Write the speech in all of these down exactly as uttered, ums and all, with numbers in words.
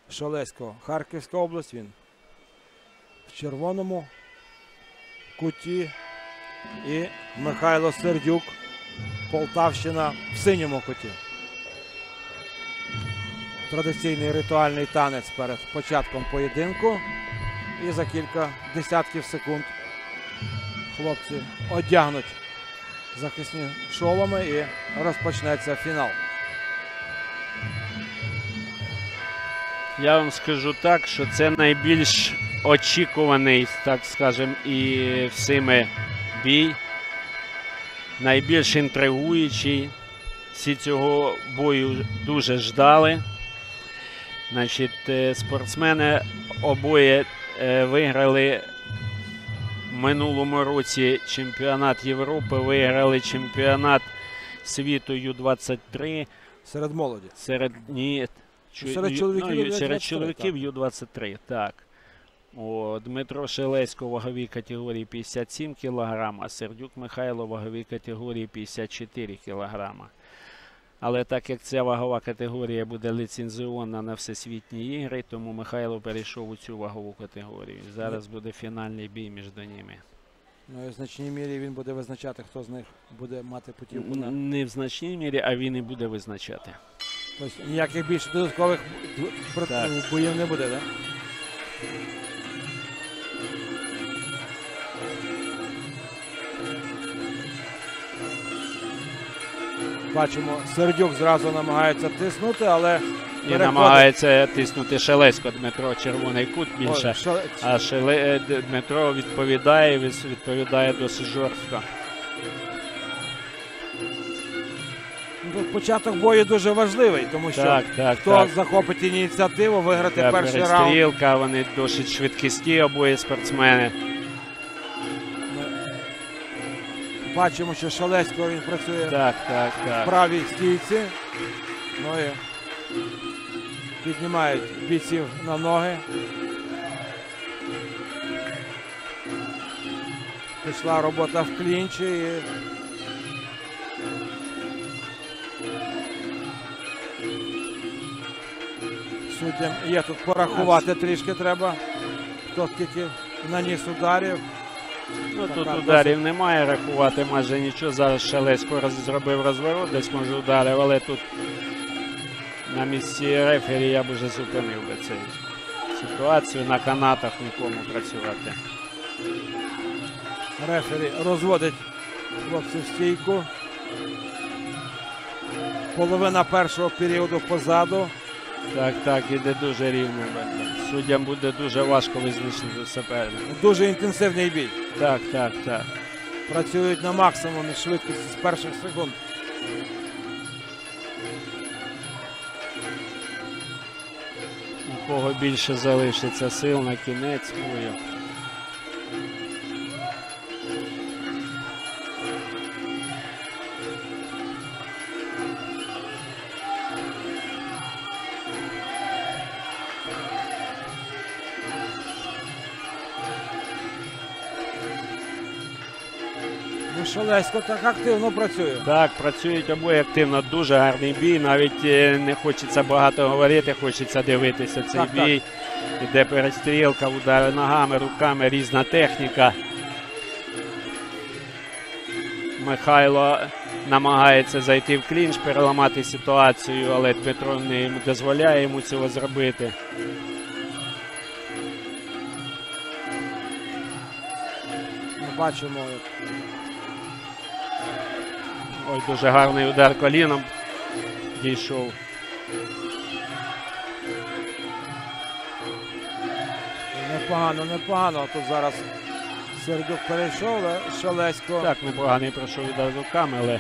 Шелесько, Харківська область, він в червоному куті. І Михайло Сердюк, Полтавщина, в синьому куті. Традиційний ритуальний танець перед початком поєдинку. І за кілька десятків секунд хлопці одягнуть захисні шоломи і розпочнеться фінал. Я вам скажу так, що це найбільш очікуваний, так скажемо, і всіми бій. Найбільш інтригуючий. Всі цього бою дуже ждали. Значить, спортсмени обоє виграли в минулому році чемпіонат Європи, виграли чемпіонат світу Ю двадцять три. Серед молоді. Серед, ні, серед чоловіків, ну, серед чоловіків Ю двадцять три, так. О, Дмитро Шелесько в ваговій категорії п'ятдесят сім кілограм, а Сердюк Михайло в ваговій категорії п'ятдесят чотири кілограма. Але так як ця вагова категорія буде ліцензіонна на всесвітні ігри, тому Михайло перейшов у цю вагову категорію. Зараз буде фінальний бій між ними. Ну і в значній мірі він буде визначати, хто з них буде мати путівку на... Не в значній мірі, а він і буде визначати. Тобто ніяких більше додаткових боїв не буде, так? Бачимо, Сердюк зразу намагається тиснути, але... І намагається тиснути Шелесько. Дмитро червоний кут більше, Ой, шо... а Шеле... Дмитро відповідає, відповідає досить жорстко. Початок бою дуже важливий, тому що так, так, хто так. захопить ініціативу, виграти так, перший раунд. Перестрілка, вони досить швидкісті обоє спортсмени. Бачимо, що Шелесько він працює так, так, так. в правій стійці. Ну і піднімають бійців на ноги. Пішла робота в клінчі. І... Суддям є тут порахувати трішки треба. Хто скільки наніс ударів. Ну, тут ударів немає, рахувати майже нічого. Зараз Шелесько зробив розворот, десь може ударив, але тут на місці рефері я б вже зупинив би цю ситуацію. На канатах нікому працювати. Рефері розводить хлопців в стійку. Половина першого періоду позаду. Так, так, іде дуже рівно. Суддям буде дуже важко визначити суперника. Дуже інтенсивний бій. Так, так, так. Працюють на максимумі швидкості з перших секунд. У кого більше залишиться сил на кінець бою. Шелесько так активно працює. Так, працюють обоє активно. Дуже гарний бій. Навіть не хочеться багато говорити, хочеться дивитися цей так, бій. Так. Іде перестрілка, удари ногами, руками, різна техніка. Михайло намагається зайти в клінч, переламати ситуацію, але Дмитро не дозволяє йому цього зробити. Ми бачимо. Ой, дуже гарний удар коліном дійшов. Непогано, непогано. Тут зараз Сердюк перейшов, але Шелесько. Так, непоганий пройшов удар руками, але...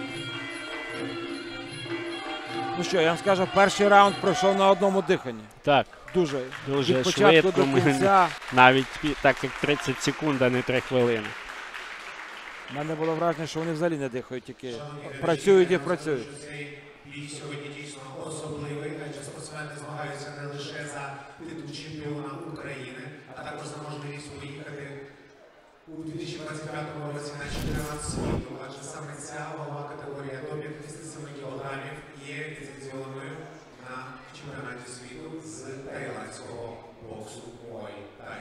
Ну що, я вам скажу, перший раунд пройшов на одному диханні. Так. Дуже, дуже від початку швидко. До кінця. Навіть так, як тридцять секунд, а не три хвилини. У мене було враження, що вони взагалі не дихають, тільки працюють і працюють. Бій сьогодні дійсно особливий, адже спортсмени змагаються не лише за титул чемпіона України, а також за можливість поїхати у дві тисячі двадцять п'ятому році на чемпіонат світу, адже саме ця вагова категорія до п'ятдесят семи кілограмів є ліцензіонною на чемпіонаті світу з громадського боксу Муай Тай.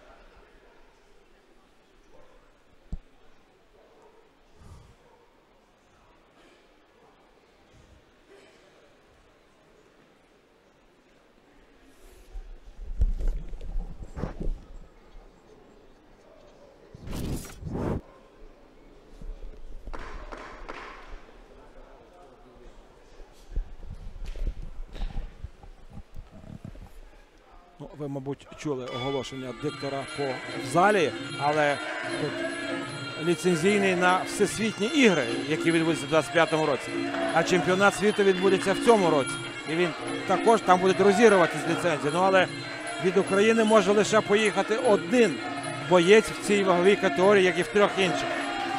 Ну, ви, мабуть, чули оголошення диктора по в залі, але тут ліцензійний на всесвітні ігри, які відбудуться в двадцять п'ятому році. А чемпіонат світу відбудеться в цьому році. І він також там буде розігруватись ліцензії. Ну, але від України може лише поїхати один боєць в цій ваговій категорії, як і в трьох інших.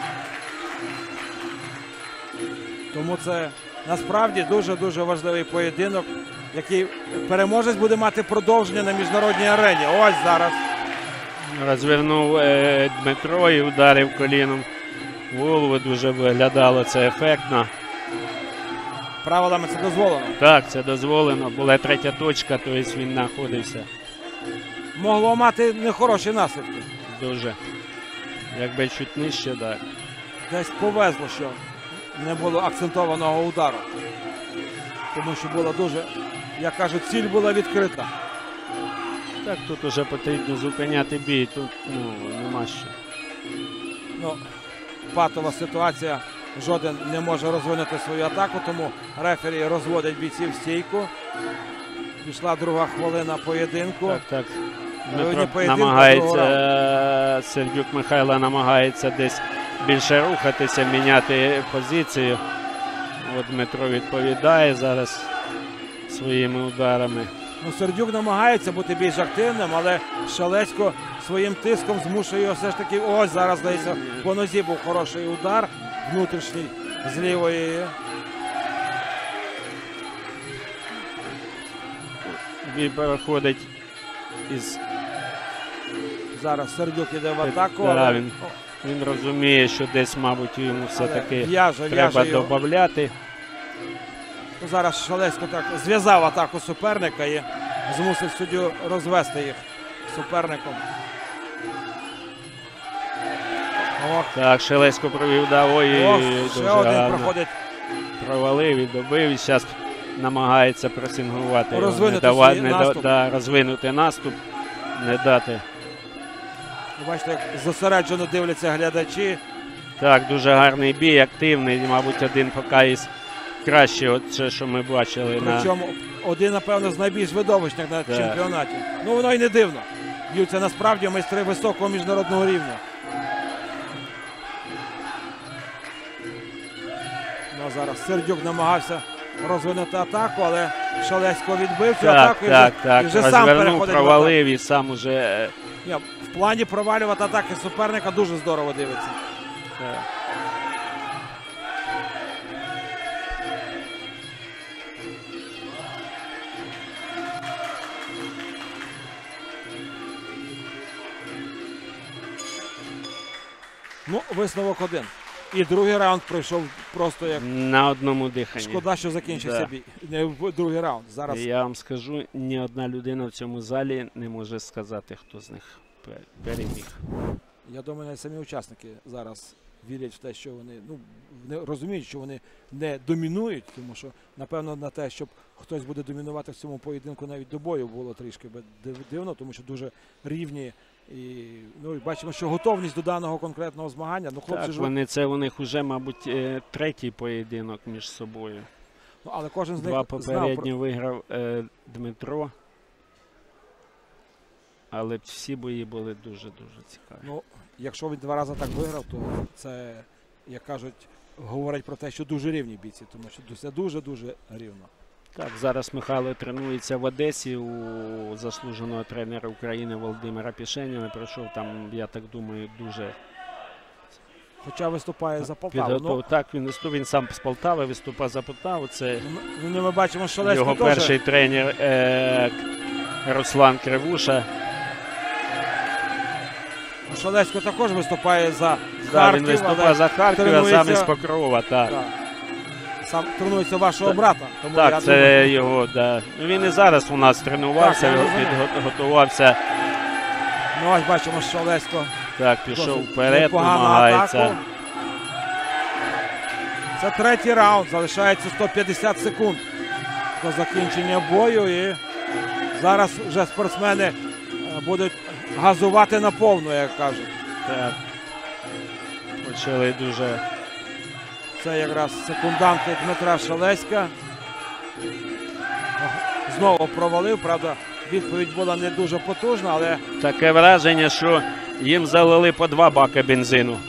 Тому це насправді дуже-дуже важливий поєдинок, який переможець буде мати продовження на міжнародній арені. Ось зараз. Розвернув е, Дмитро і ударив коліном в голову. Дуже виглядало це ефектно. Правилами це дозволено. Так, це дозволено. Була третя точка, тобто він знаходився. Могло мати нехороші наслідки. Дуже. Якби чуть нижче, так. Десь повезло, що не було акцентованого удару. Тому що була дуже, як кажуть, ціль була відкрита. Так, тут вже потрібно зупиняти бій, тут ну, нема що. Ну, патова ситуація. Жоден не може розвинути свою атаку, тому рефері розводить бійців в стійку. Пішла друга хвилина поєдинку. Так, так. Сьогодні Дмитро поєдинку намагається, другого е, Сердюк Михайло намагається десь більше рухатися, міняти позицію. От Дмитро відповідає зараз своїми ударами. Ну, Сердюк намагається бути більш активним, але Шелесько своїм тиском змушує його все ж таки. Ось зараз, здається, по нозі був хороший удар внутрішній з лівої. Він переходить із... Зараз Сердюк іде в атаку. Да, але... він, він розуміє, що десь, мабуть, йому все-таки в'яже, треба в'яже його. додати. Ну, зараз Шелесько так зв'язав атаку суперника і змусив суддю розвести їх суперником. Ох, Так, Шелесько провів, да, ой, ох, дуже ще один гарно. проходить. Провалив і добив, і зараз намагається пресингувати. його, Розвинути не дава- свій не да- наступ. да, розвинути наступ, не дати. Бачите, як зосереджено дивляться глядачі. Так, дуже гарний бій, активний, мабуть, один поки із кращий, от це, що ми бачили. На... Причому один, напевно, з найбільш видовищних на Так. чемпіонаті. Ну, воно і не дивно. Б'ються насправді майстри високого міжнародного рівня. Ну, а зараз Сердюк намагався розвинути атаку, але Шелесько відбив цю Так, атаку і так, вже, так, і вже сам розвернув, переходить в атаку. провалив і сам уже... е, Ні, в плані провалювати атаки суперника дуже здорово дивиться. так. Ну, висновок один. І другий раунд пройшов просто як На одному диханні. шкода, що закінчився Да. бій. Не в другий раунд. Зараз Я вам скажу, ні одна людина в цьому залі не може сказати, хто з них пе- переміг. я думаю, навіть самі учасники зараз вірять в те, що вони ну не розуміють, що вони не домінують, тому що напевно на те, щоб хтось буде домінувати в цьому поєдинку, навіть до бою було трішки би див- дивно, тому що дуже рівні. І ну і бачимо, що готовність до даного конкретного змагання. Ну, хлопці Так, ж вони це у них вже, мабуть, е, третій поєдинок між собою. ну, але кожен з них Два знав попередні про... виграв е, Дмитро. Але всі бої були дуже-дуже цікаві. Ну, якщо він два рази так виграв, то це, як кажуть, говорить про те, що дуже рівні бійці, тому що це дуже-дуже рівно. Так, зараз Михайло тренується в Одесі у заслуженого тренера України Володимира Пішеніна. Пройшов там, я так думаю, дуже Хоча виступає за Полтаву. підготов. Ну, Так, він виступ, він сам з Полтави виступав за Полтаву. Це ну, ну, ми бачимо, що Лесько його теж. перший тренер е, Руслан Кривуша. Шелесько також виступає за Да, Харків, він виступав але за Харків, а тренується- сам із Покрова. Так. Так. сам тренується вашого брата. Тому Так, я це думаю, його, да. Ну, він і зараз у нас тренувався, Так, я його розумію. підготувався. ну, ось бачимо, що Олесько Так, пішов досить вперед, непогану намагається. атаку. Це третій раунд, залишається сто п'ятдесят секунд до закінчення бою. І зараз вже спортсмени е, будуть газувати наповну, як кажуть. Так. Почали дуже. Це якраз секунданти Дмитра Шелеська. Знову провалив, правда, відповідь була не дуже потужна, але Таке враження, що їм залили по два баки бензину.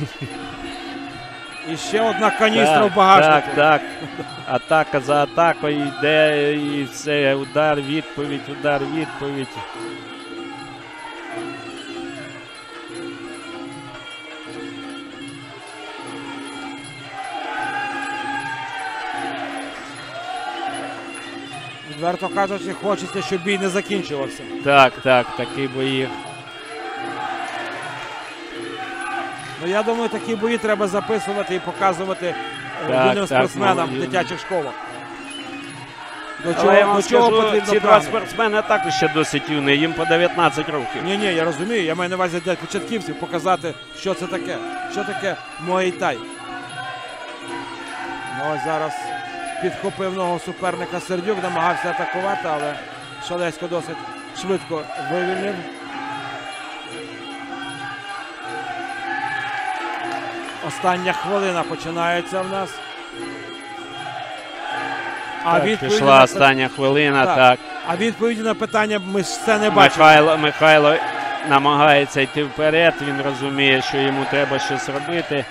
і ще одна каністра Так, в багажнику. так, так. Атака за атакою йде, і це удар, відповідь, удар, відповідь. Відверто кажучи, хочеться, щоб бій не закінчувався. Так, так, такі бої. Ну, я думаю, такі бої треба записувати і показувати е, Так, юним так, спортсменам ну, в і- дитячих школах. До Але чого, я вам до чого скажу, потрібно ці два прагнути? спортсмени також ще досить юні, їм по дев'ятнадцять років. Ні, ні, я розумію. Я маю на увазі для початківців показати, що це таке. Що таке Муай-тай. Ну, ось зараз підхопив ногу суперника Сердюк, намагався атакувати, але Шелесько досить швидко вивільнив. Остання хвилина починається в нас. А Так, відповіді пішла на- остання хвилина, Так. так. А відповіді на питання ми ж це не бачимо. Михайло, Михайло намагається йти вперед, він розуміє, що йому треба щось робити.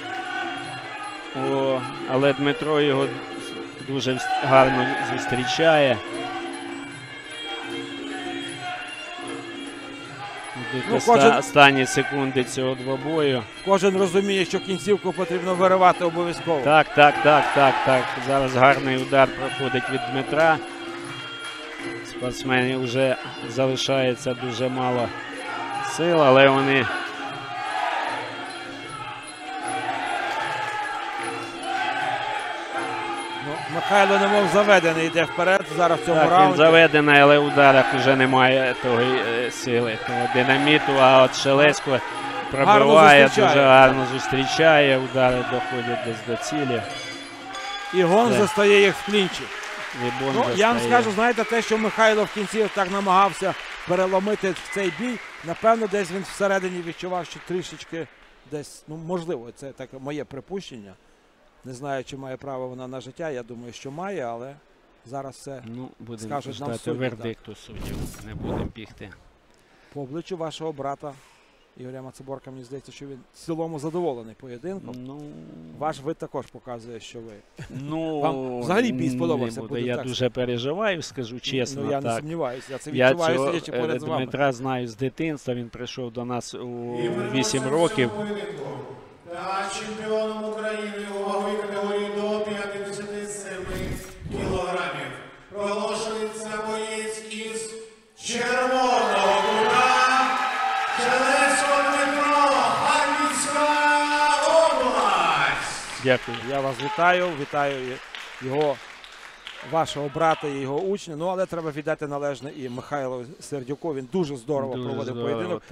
О, але Дмитро його дуже вс- гарно зустрічає. Йдуть Ну, оста- кожен- останні секунди цього двобою. Кожен розуміє, що кінцівку потрібно виривати обов'язково. Так, так, так, так, так. Зараз гарний удар проходить від Дмитра. Спортсменів вже залишається дуже мало сил, але вони Ну, Михайло немов заведений, йде вперед зараз в цьому так, він раунді. заведений, але в ударах вже немає того е, сили, того динаміту. А от Шелесько пробиває, зустрічає. дуже гарно зустрічає. Удари доходять десь до цілі. І гон Так. застає їх в клінчі. Вібон Ну, я вам достає. скажу, знаєте, те, що Михайло в кінці так намагався переломити цей бій, напевно, десь він всередині відчував, що трішечки десь, ну, можливо, це таке моє припущення. Не знаю, чи має право вона на життя, я думаю, що має, але зараз все Ну, будемо скажуть нам ждати судді, вердикту суддів. Не будемо бігти. по обличчю вашого брата Ігоря Мацеборка, мені здається, що він в цілому задоволений поєдинком. Ну, Ваш вид також показує, що ви. Ну, Вам взагалі бій не сподобався, буде. буде Я так дуже переживаю, скажу чесно. Ну, я не так. сумніваюся, я це Я відчуваю, цього сидячи е, поряд з вами. Дмитра знаю з дитинства. Він прийшов до нас у І вісім переможцем років. цього поєдинку та чемпіоном України у ваговій категорії до п'ятдесят семи кілограмів проголошується боєць із червоного кута Шелесько Дмитро, Харківська область. Дякую. Я вас вітаю, вітаю і- його, вашого брата і його учня. Ну, але треба віддати належне і Михайлу Сердюку. Він дуже здорово Дуже проводив здорово, поєдинок.